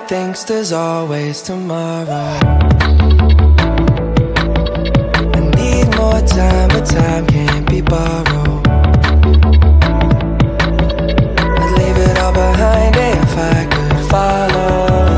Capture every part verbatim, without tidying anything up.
thinks there's always tomorrow. I need more time, but time can't be borrowed. I'd leave it all behind if I could follow.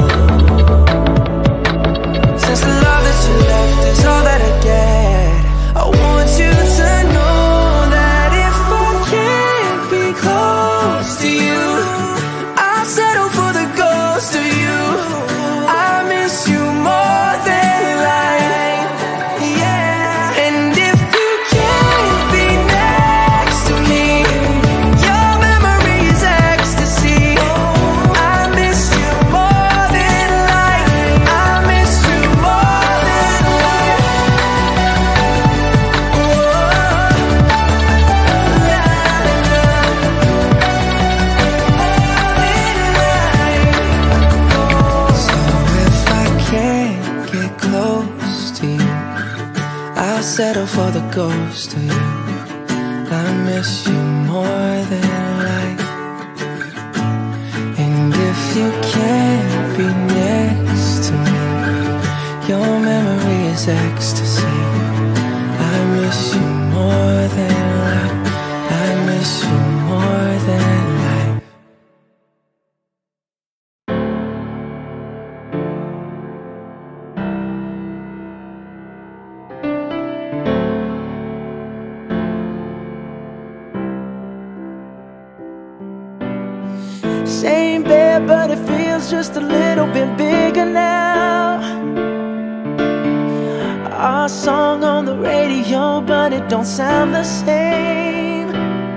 Since the love that you left is all that I get, I want you to know that if I can't be close to you, I'll settle for the ghost of you. I miss you more than life, yeah. And if you can't be next to me, your memory is ecstasy. I miss you more than life. I miss you more than life. So if I can't get close to you, I'll settle for the ghost of you. I miss you more than life. And if you can't be next to me, your memory is ecstasy. I miss you more than life. I miss you more than life. Same bed, but it feels just a little bit bigger now. Our song on the radio, but it don't sound the same.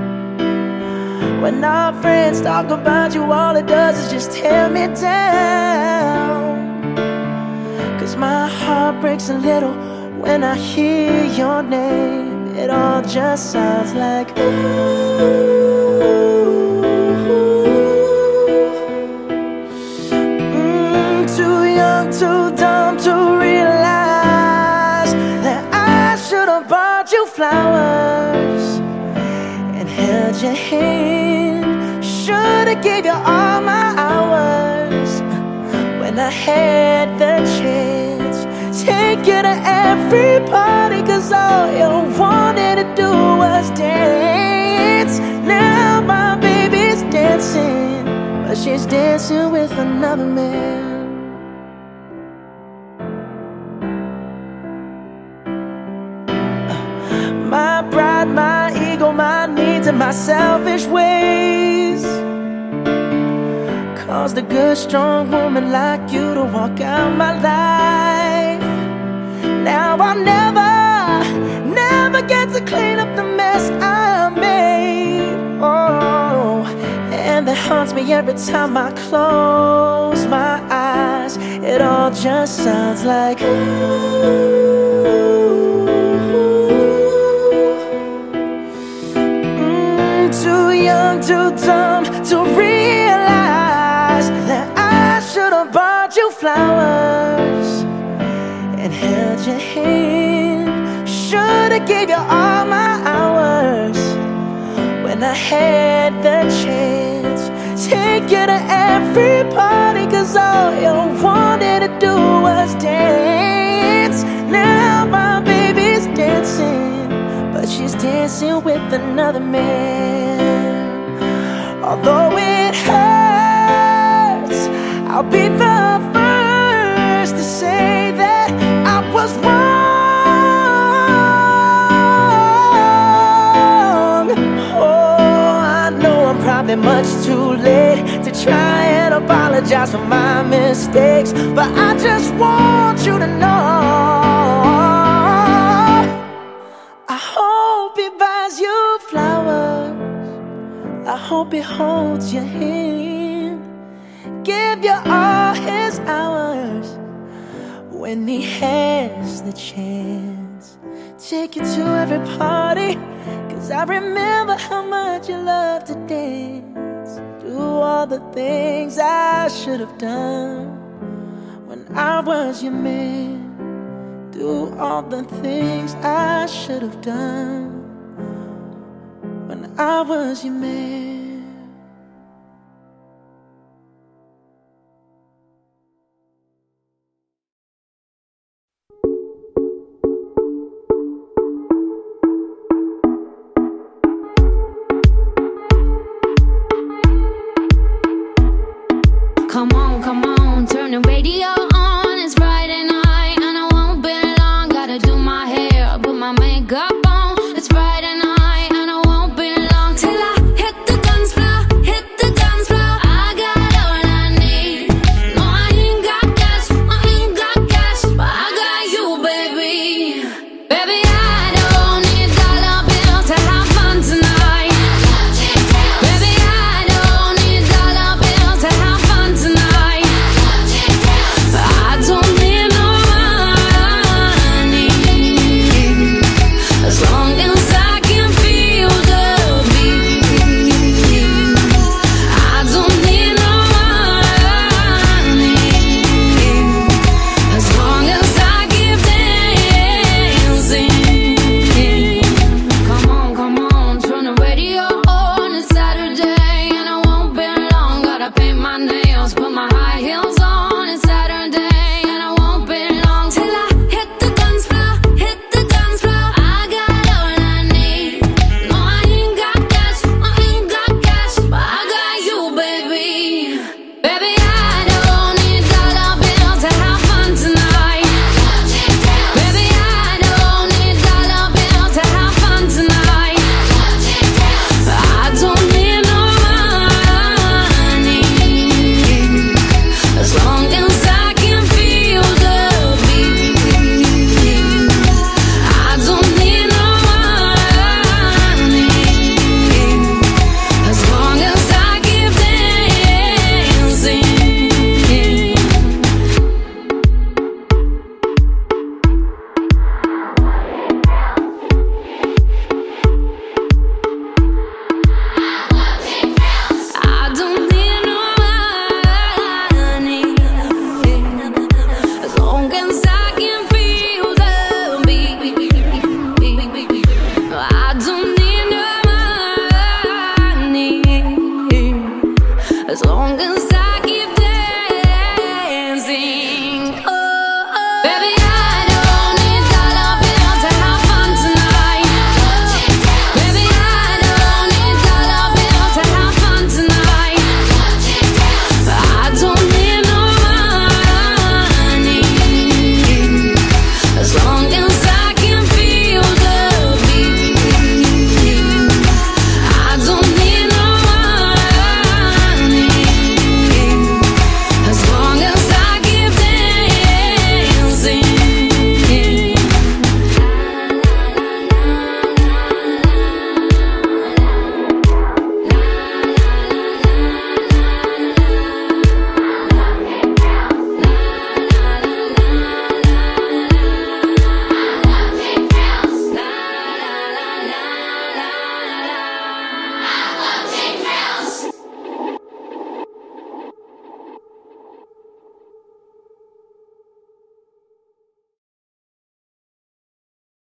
When our friends talk about you, all it does is just tear me down. Cause my heart breaks a little when I hear your name. It all just sounds like ooh. Too dumb to realize that I should have bought you flowers and held your hand. Should have gave you all my hours when I had the chance. Take you to every party, cause all you wanted to do was dance. Now my baby's dancing, but she's dancing with another man. My pride, my ego, my needs, and my selfish ways caused a good, strong woman like you to walk out my life. Now I'll never, never get to clean up the mess I made. Oh, and that haunts me every time I close my eyes. It all just sounds like ooh. Too young, too dumb to realize that I should have bought you flowers and held your hand. Should have gave you all my hours when I had the chance. Take you to every party, cause all you wanted to do was dance. Now my baby's dancing, but she's dancing with another man. Although it hurts, I'll be the first to say that I was wrong. Oh, I know I'm probably much too late to try and apologize for my mistakes, but I just want you to know I hope he buys you flowers. I hope he holds your hand, give you all his hours when he has the chance. Take you to every party, cause I remember how much you loved to dance. Do all the things I should have done when I was your man. Do all the things I should have done when I was your man. Come on, come on, turn the radio on. It's Friday night and I won't be long. Gotta do my hair, put my makeup on. It's Friday night and I won't be long till I hit the dance floor, hit the dance floor. I got all I need. No, I ain't got cash, I ain't got cash, but I got you, baby. Baby, I don't need dollar bills to have fun tonight. Baby, I don't need dollar bills to have fun tonight. I don't need no money as long as I can feel the beat. I don't need no money as long as I keep dancing. Come on, come on, turn the radio on. It's Saturday and I won't be long. Gotta paint my nails, put my high heels on. It's Saturday and I won't be long till I hit the dance floor, hit the dance floor. I got all I need. No, I ain't got cash, I ain't got cash, but I got you, baby. Baby, I don't need dollar bills to have fun tonight. Baby, I don't need dollar bills to have fun tonight. I don't need no money as long as I can feel the beat. I don't need no money as long as I keep dancing. I don't need no money as long as I can feel the beat. I don't need no money as long as